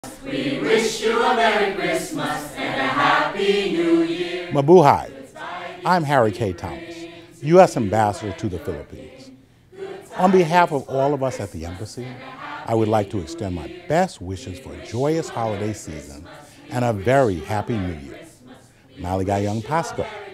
We wish you a Merry Christmas and a Happy New Year. Mabuhay. I'm Harry K. Thomas, U.S. Ambassador to the Philippines. On behalf of all of us at the Embassy, I would like to extend my best wishes for a joyous holiday season and a very Happy New Year. Maligayang Pasko.